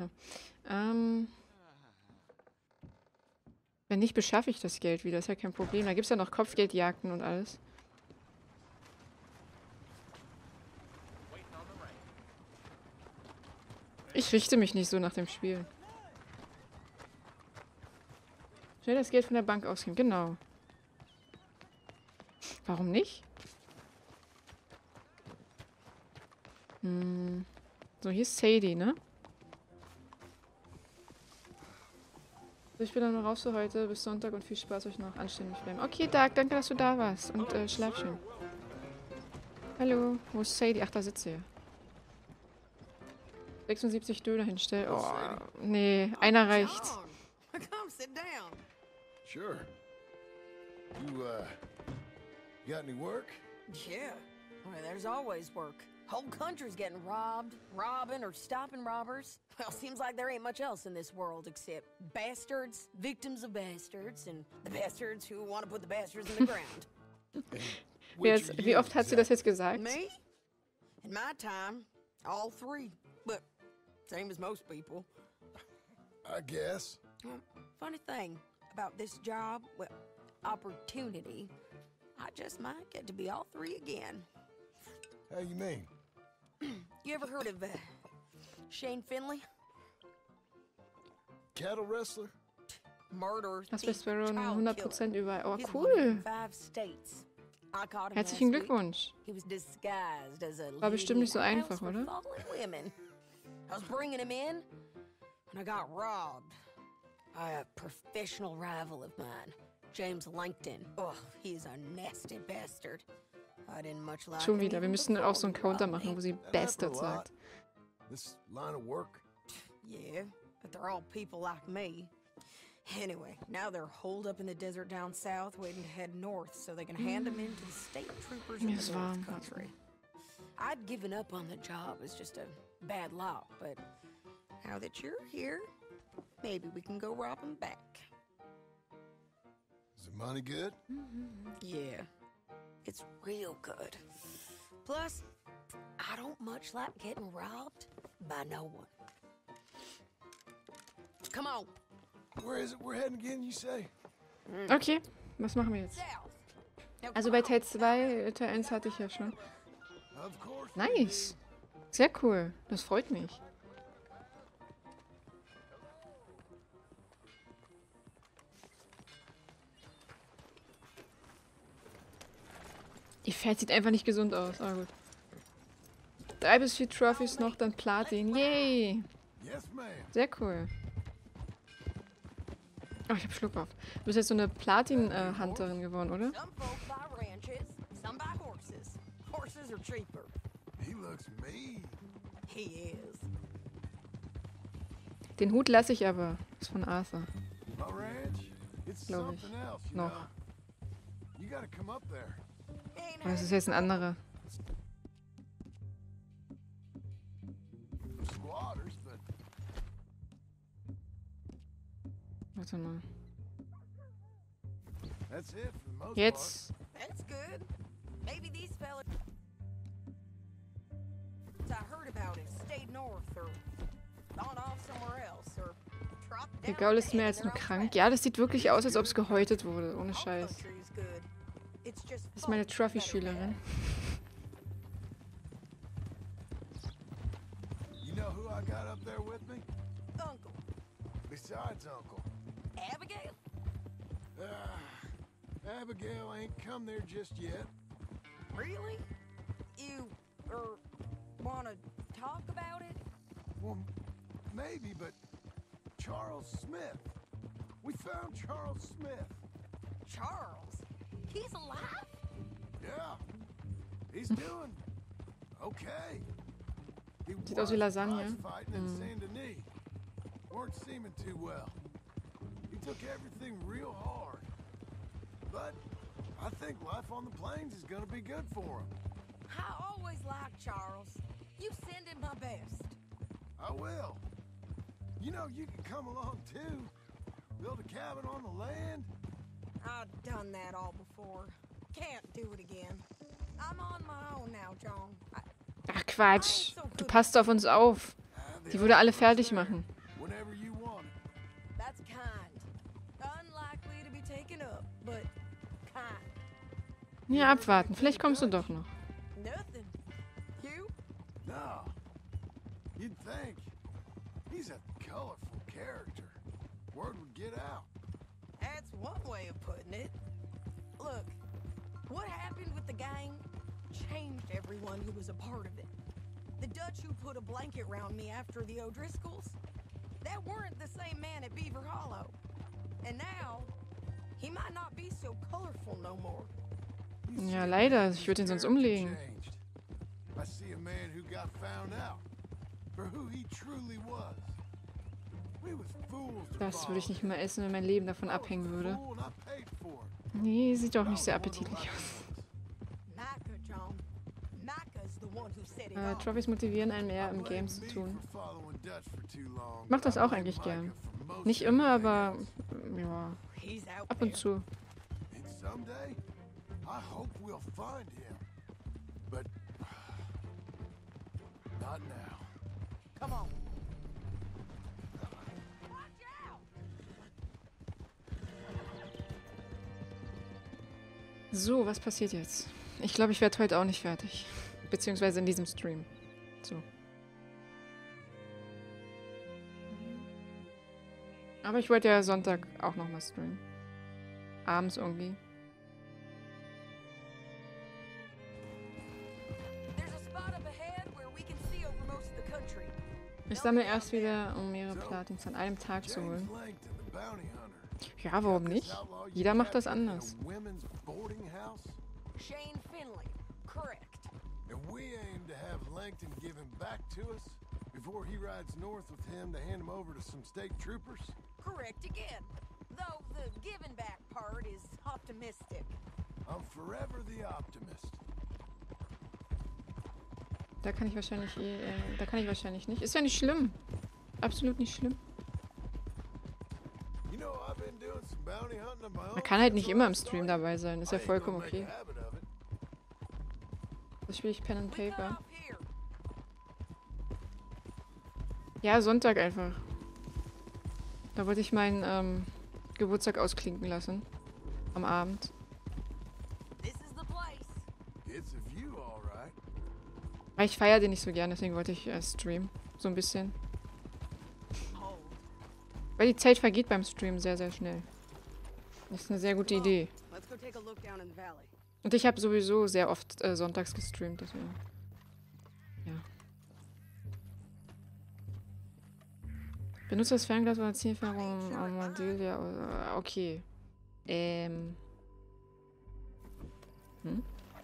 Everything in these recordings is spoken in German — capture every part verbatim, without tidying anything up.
Ja. Ähm... Wenn nicht, beschaffe ich das Geld wieder. Ist ja kein Problem. Da gibt es ja noch Kopfgeldjagden und alles. Ich richte mich nicht so nach dem Spiel. Schnell das Geld von der Bank ausgeben. Genau. Warum nicht? Hm. So, hier ist Sadie, ne? So, ich bin dann raus für heute. Bis Sonntag und viel Spaß euch noch anständig bleiben. Okay, Doug, danke, dass du da warst. Und äh, schlaf schön. Hallo, wo ist Sadie? Ach, da sitzt sie. sechsundsiebzig Döner hinstellen. Oh, nee, einer reicht. Come sit down. Sure. You, uh, got any work? Yeah. Well, there's always work. Whole country's getting robbed, robbing, or stopping robbers. Well, seems like there ain't much else in this world except bastards, victims of bastards, and the bastards who want to put the bastards in the ground. Jetzt, wie oft hat sie das jetzt gesagt? Me? In my time, all three. But same as most people. I guess. Well, funny thing about this job, well, opportunity, I just might get to be all three again. How you mean? You ever heard of uh, Shane Finley? Cattle wrestler? Murder, Das thief, bist du child hundert killer. Prozent überall. Oh, He's cool. wanted in five states. I caught him Herzlichen last week. Glückwunsch. He was disguised as a War bestimmt nicht so lady in a einfach, house oder? with lovely women. I was bringing him in, and I got robbed by a professional rival of mine, James Langton. Oh, he's a nasty bastard. I didn't much like Schon him wieder. Wir even müssen auch so einen before he Counter robbed machen, me. wo sie That Bastard happened a lot. sagt. This line of work? Yeah, but they're all people like me. Anyway, now they're holed up in the desert down south, waiting to head north so they can hand them in to the state troopers Mir in ist the north warm. country. I'd given up on the job as just a bad lot, but now that you're here, maybe we can go rob them back. Is the money good? Yeah, it's real good. Plus, I don't much like getting robbed by no one. Come on. Where is it we're heading again, you say? Okay, was machen wir jetzt? South. Now, Also come bei on. Teil zwei, Teil eins hatte ich ja schon. Of course. Nice. Sehr cool. Das freut mich. Die Pferd sieht einfach nicht gesund aus. Aber gut. Drei bis vier Trophies noch, dann Platin. Yay! Yes, ma'am. Sehr cool. Oh, ich hab Schluck auf. Du bist jetzt so eine Platin-Hunterin geworden, oder? Some folk buy ranches, some buy horses. Horses are cheaper. He looks mean. He is. Den Hut lasse ich aber. Ist von Arthur. My ranch? It's Glaub ich. something else, you Noch. know. You gotta come up there. Ain't Aber das ist jetzt ein anderer. Squatters, but Warte mal. that's it for the most Jetzt. That's good. Maybe these fellas I heard about it stayed north or gone off somewhere else or dropped Der down Gaul ist dead mehr in als their nur own krank. tracks. Ja, das sieht wirklich aus, als ob es gehäutet wurde. Ohne All Scheiß. country is good. It's just Das ist meine folk better Trophy-Schülerin. part. You know who I got up there with me? bad. Uncle. Besides Uncle. Abigail? Uh, Abigail ain't come there just yet. Really? You er wanna talk about it? Well, maybe, but Charles Smith. We found Charles Smith. Charles? He's alive? Yeah. He's doing okay. He Sieht aus wie was Lasagne. prize fighting in Mm. Saint Denis. Weren't seeming too well. He took everything real hard. But I think life on the plains is gonna be good for him. I always liked Charles. You send him my best. I will. You know, you can come along too. Build a cabin on the land. I've done that all before. Can't do it again. I'm on my own now, John. I, Ach Quatsch. Du passt auf uns auf. Have the Die würde alle offer fertig there machen. whenever you want it. That's kind. Unlikely to be taken up, but kind. Ja, abwarten. Vielleicht kommst du doch noch. Nothing. You? No. You'd think. He's a colorful character. Word would get out. That's one way of putting it. Look, what happened with the gang changed everyone who was a part of it. The Dutch who put a blanket round me after the O'Driscolls, that weren't the same man at Beaver Hollow. And now, he might not be so colorful no more. You Ja, see, leider. his Ich würde ihn sonst character umlegen. changed. I see a man who got found out for who he truly was. We was fools to Das würde ich follow nicht mehr essen, wenn mein Leben davon him. I was abhängen a würde. fool and I paid for it. Nee, sieht doch I nicht sehr was one of the appetitlich lucky aus. ones. Micah, John. Micah's the one who set it Äh, off. Trophys motivieren einen mehr I im blame Game zu me tun. for following Dutch for too long, Ich mach but das I auch blame eigentlich Micah gern. for most Nicht immer, everything aber else. ja, He's out ab there. und zu. And someday, I hope we'll find him. But not now. Come on. Watch out! So, was passiert jetzt? Ich glaube, ich werde heute auch nicht fertig. Beziehungsweise in diesem Stream. So. Aber ich wollte ja Sonntag auch nochmal streamen. Abends irgendwie. There's a spot up ahead where we can see over most of the country. Ich sammle erst wieder, um mehrere Platins an einem Tag zu James holen. Langton, the bounty hunter. Ja, warum This nicht? outlaw you Jeder macht das captured in a anders. women's boarding house? Shane Finley. Correct. And we aim to have Langton give him back to us before he rides north with him to hand him over to some state troopers? Correct again. Though the giving back part is optimistic. I'm forever the optimist. Da kann ich wahrscheinlich eh, äh, da kann ich wahrscheinlich nicht. Ist ja nicht schlimm. Absolut nicht schlimm. You know, I've been doing some bounty hunting of my own. Man kann halt nicht since immer I im was Stream started. dabei sein. Ist I ja ain't gonna vollkommen make a okay. habit of it. Das spiele ich Pen and We cut Paper. off here. Ja, Sonntag einfach. Da wollte ich meinen ähm, Geburtstag ausklinken lassen. Am Abend. This is the place. It's a view, all right. Aber ich feiere den nicht so gern, deswegen wollte ich äh, streamen. So ein bisschen. Hold. Weil die Zeit vergeht beim Streamen sehr, sehr schnell. Das ist eine sehr gute Come on, Idee. Let's go take a look down in the valley. Und ich habe sowieso sehr oft äh, sonntags gestreamt, deswegen. Ja. Benutzt das Fernglas oder Zielfernrohr Armadillo? Ja, okay. Ähm. Hm?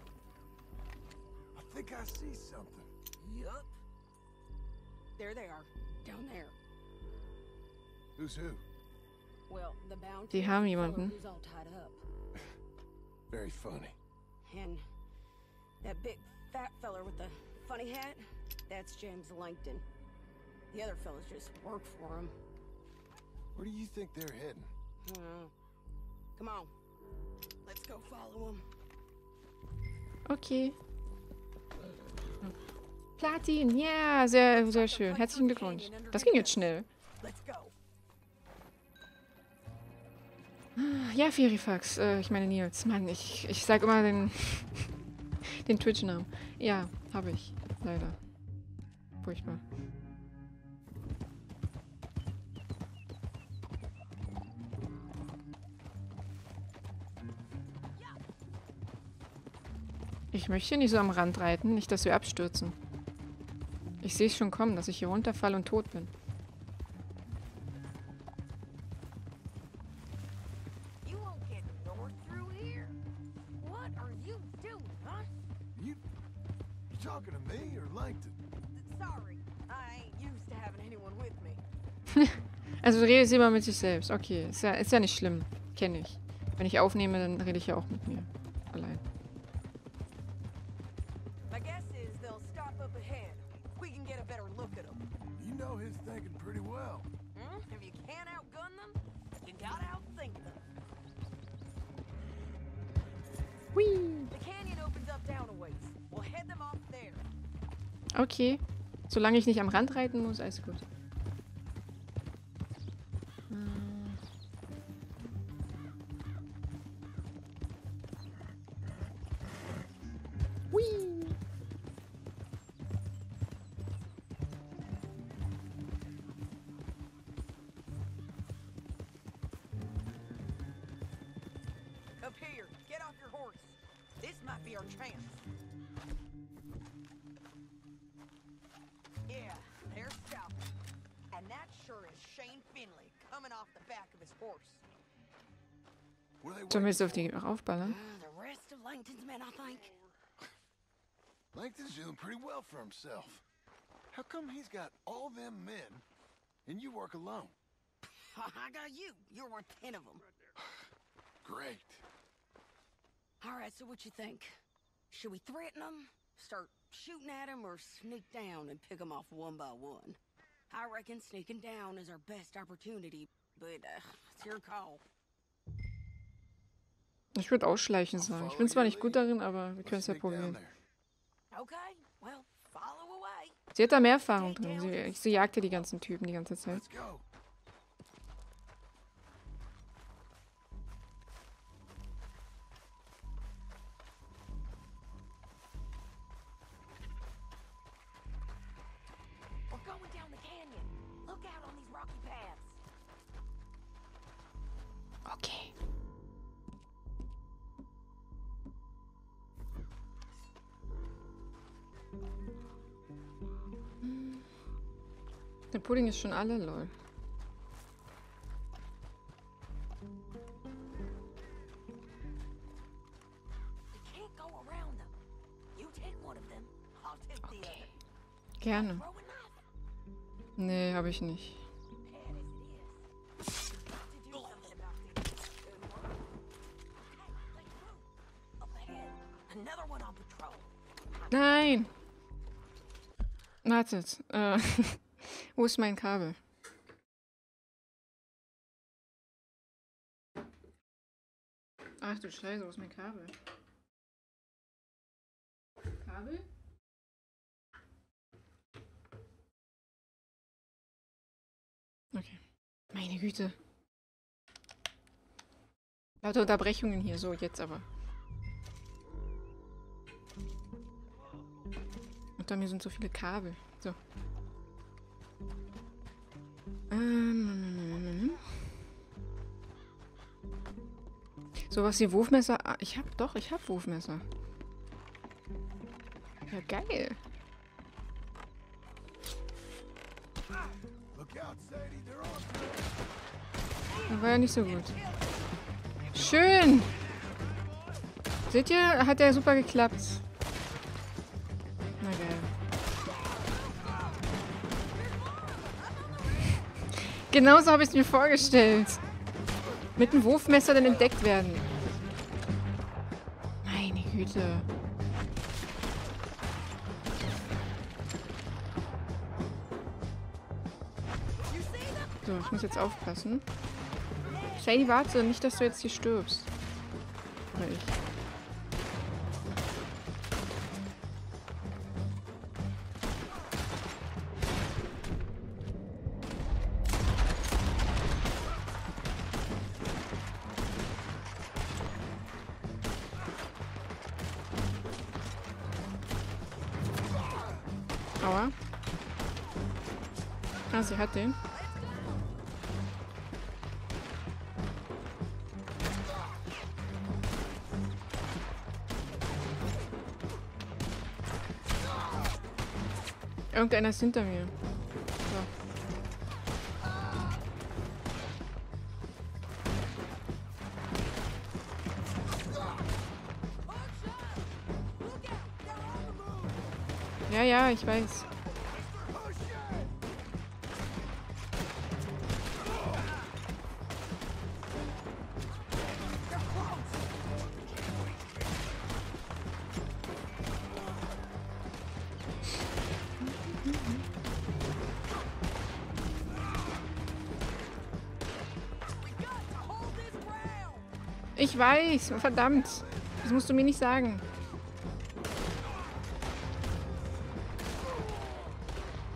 I think I see something. Yup. There they are. Down there. Who's who? Well, the bounty. Die haben fellow jemanden. who's all tied up. Very funny. And that big fat feller with the funny hat, that's James Langton. The other fellas just work for him. Where do you think they're heading? Uh, come on. Let's go follow him. Okay. Platin, ja, sehr, sehr schön. Herzlichen Glückwunsch. Das ging jetzt schnell. Let's go. Ja, Ferifax, äh, ich meine Nils. Mann, ich, ich sag immer den, den Twitch-Namen. Ja, habe ich. Leider. Furchtbar. Ich möchte hier nicht so am Rand reiten, nicht, dass wir abstürzen. Ich sehe es schon kommen, dass ich hier runterfalle und tot bin. You won't get north through here. What are you doing, huh? You, you talking to me or Langton? Sorry, I ain't used to having anyone with me. Also du redest immer mit sich selbst. Okay, ist ja, ist ja nicht schlimm. Kenne ich. Wenn ich aufnehme, dann rede ich ja auch mit mir. Allein. My guess is they'll stop up ahead. We can get a better look at them. You know his thinking pretty well. Hmm? If you can't outgun them, you gotta outthink them. Hui. The canyon opens up down a ways. We'll head them off there. Okay. Solange ich nicht am Rand reiten muss, alles gut. Up here, get off your horse. This might be our chance. Yeah, there's Stalker. And that sure is Shane Finley coming off the back of his horse. What are they Sollen wir waiting jetzt auf die aufballern? Uh, the rest of Langton's men, I think. Langton's doing pretty well for himself. How come he's got all them men and you work alone? I got you. You're worth ten of them. Great. All right, so what you think? Should we threaten them, start shooting at them, or sneak down and pick them off one by one? I reckon sneaking down is our best opportunity, but uh, it's your call. Ich würde ausschleichen sagen. Ich bin zwar nicht gut darin, aber wir können es ja probieren. Okay, well, follow away. Sie hat da mehr Erfahrung drin. Sie, sie jagt ja die ganzen Typen die ganze Zeit. Let's go. We're going down the canyon. Look out on these rocky paths. Okay. Der Pudding ist schon alle, lol. You can't go around them. You take one of them, I'll take the Okay. other. Gerne. Throw a knife. Nee, habe ich nicht. Bad as it is. Got to do something about this. Good work. Okay, let's move. Up ahead, another one on patrol. Nein! Wartet. Äh, wo ist mein Kabel? Ach du Scheiße, wo ist mein Kabel? Kabel? Okay. Meine Güte. Lauter Unterbrechungen hier. So, jetzt aber. Unter mir sind so viele Kabel. So. Ähm. So, was hier Wurfmesser. Ah, ich hab doch, ich hab Wurfmesser. Ja, geil. Look out, Sadie. They're on. Das war ja nicht so gut. Schön! Seht ihr? Hat ja super geklappt. Na geil. Genauso habe ich es mir vorgestellt. Mit dem Wurfmesser dann entdeckt werden. Meine Güte. So, ich muss jetzt aufpassen. Sadie, warte, nicht, dass du jetzt hier stirbst. Oder ich. Aua. Ah, sie hat den. Irgendeiner ist hinter mir. So. Ja, ja, ich weiß. Ich weiß, verdammt. Das musst du mir nicht sagen.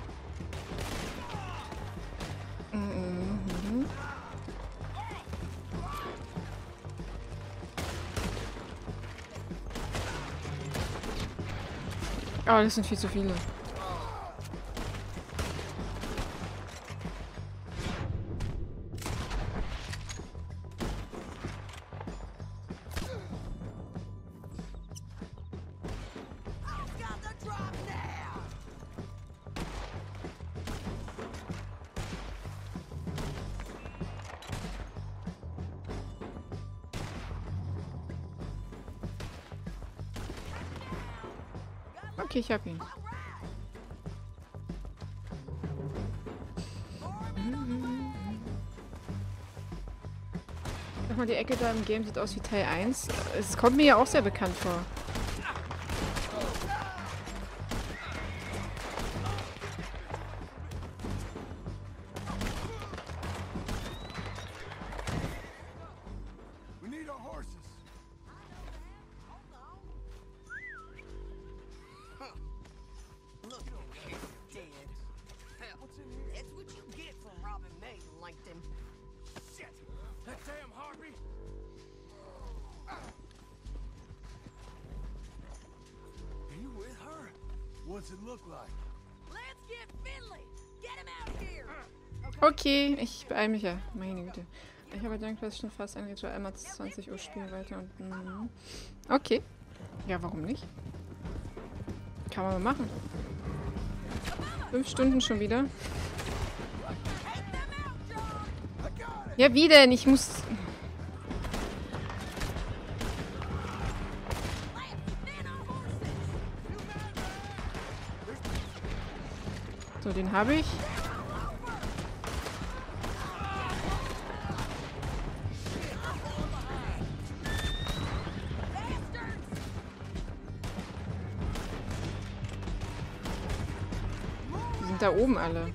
Aber das sind viel zu viele. Okay, ich hab ihn. Sag mal, die Ecke da im Game sieht aus wie Teil eins. Es kommt mir ja auch sehr bekannt vor. We need our horses. Look, you're dead. What's in here? That's what you get for robbing me, Langton. Shit! That damn harpy! Are you with her? What's it look like? Let's get Finley. Get him out here. Okay, ich beeile mich ja. Meine Güte. Ich habe gedacht, dass ich schon fast ein Ritual einmal zwanzig Uhr spielen weiter und. Mm, okay. Ja, warum nicht? Kann man mal machen. Fünf Stunden schon wieder. Ja, wie denn? Ich muss. So, den habe ich. Die sind da oben alle.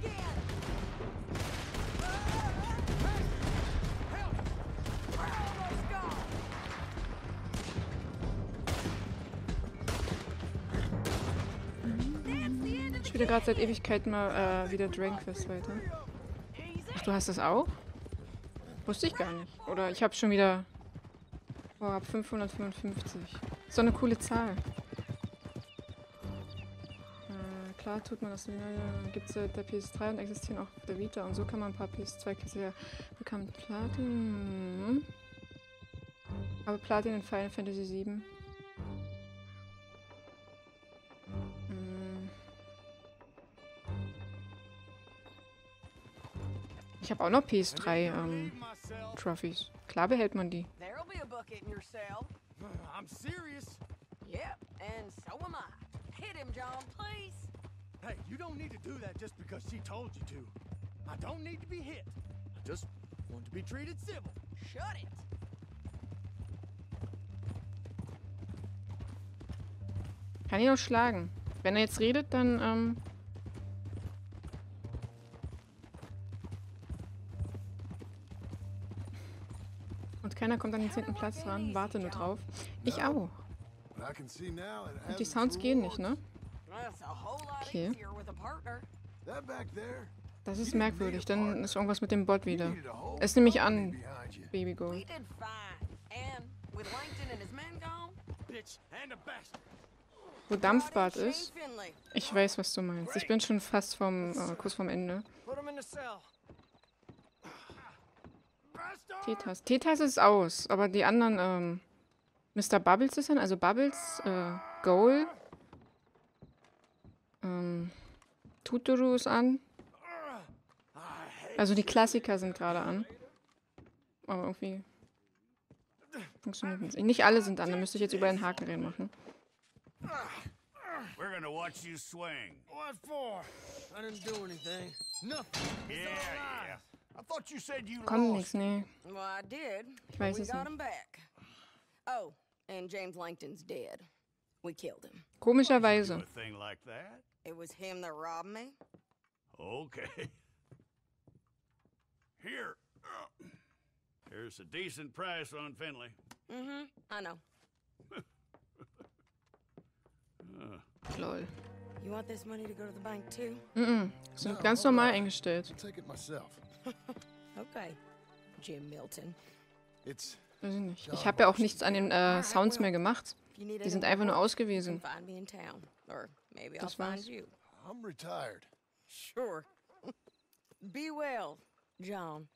Ich spiele gerade seit Ewigkeiten mal äh, wieder Dragon Quest weiter. Ach, du hast das auch? Wusste ich gar nicht. Oder ich habe schon wieder... Oh, ab fünfhundertfünfundfünfzig. Ist doch eine coole Zahl. Äh, klar tut man das. Gibt es der P S drei und existieren auch auf der Vita. Und so kann man ein paar P S zwei Kiste bekommen. Platin. Aber Platin in Final Fantasy sieben. Ich habe auch noch P S drei ähm, Trophies. Klar behält man die. There'll be a bucket in your cell. I'm serious. Yep, and so am I. Hit him, John, please. Hey, you don't need to do that just because she told you to. I don't need to be hit. I just want to be treated civil. Shut it. Kann ihn auch schlagen. Wenn er jetzt redet, dann, ähm... Und keiner kommt an den zehnten Platz ran. Warte nur drauf. Ich auch. Und die Sounds gehen nicht, ne? Okay. Das ist merkwürdig. Dann ist irgendwas mit dem Bot wieder. Es nehme ich an, Baby Go. Wo Dampfbad ist? Ich weiß, was du meinst. Ich bin schon fast vom, äh, kurz vorm Ende. Tetas. Tetas ist aus, aber die anderen, ähm, Mister Bubbles ist an, also Bubbles, äh, Goal, ähm, Tuturu ist an. Also die Klassiker sind gerade an. Aber irgendwie funktioniert nicht. Nicht alle sind an, da müsste ich jetzt über den Haken reinmachen. We're gonna watch you swing. What for? I didn't do anything. Nothing. Yeah, yeah. I thought you said you Kommt lost. nichts, nee. Well, I did. Ich weiß We es got nicht. him back. Oh, and James Langton's dead. We killed him. Do Komischerweise. a thing like that? It was him that robbed me. Okay. Here. Uh, Here's a decent price on Finley. Mm-hmm, I know. Uh, Lol. You want this money to go to the bank too? Mhm. Sind ganz normal eingestellt. Take it myself. Okay, Jim Milton. It's Weiß ich nicht. Ich habe ja auch nichts an den äh, Sounds mehr gemacht. If you need Die sind any einfach nur work, you ausgewiesen. can find me in town. Or maybe I'll Das find war's. you. I'm retired. Sure. Be well, John.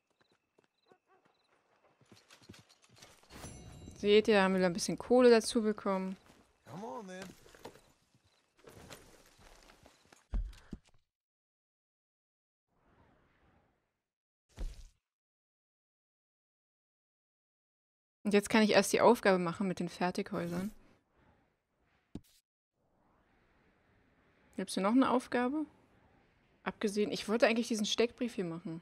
Seht ihr, haben wir ein bisschen Kohle dazu bekommen. Come on then. Und jetzt kann ich erst die Aufgabe machen mit den Fertighäusern. Gibt es hier noch eine Aufgabe? Abgesehen, ich wollte eigentlich diesen Steckbrief hier machen.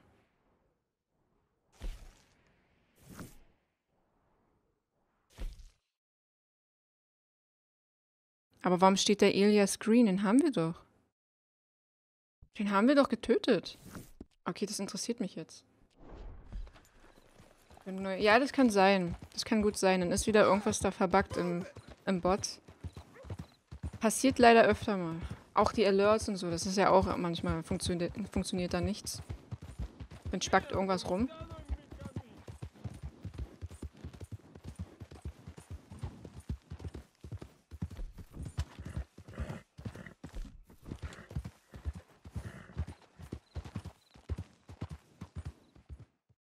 Aber warum steht der Elias Green? Den haben wir doch. Den haben wir doch getötet. Okay, das interessiert mich jetzt. Ja, das kann sein. Das kann gut sein. Dann ist wieder irgendwas da verbuggt im, im Bot. Passiert leider öfter mal. Auch die Alerts und so. Das ist ja auch manchmal funktioniert, funktioniert da nichts. Dann spackt irgendwas rum.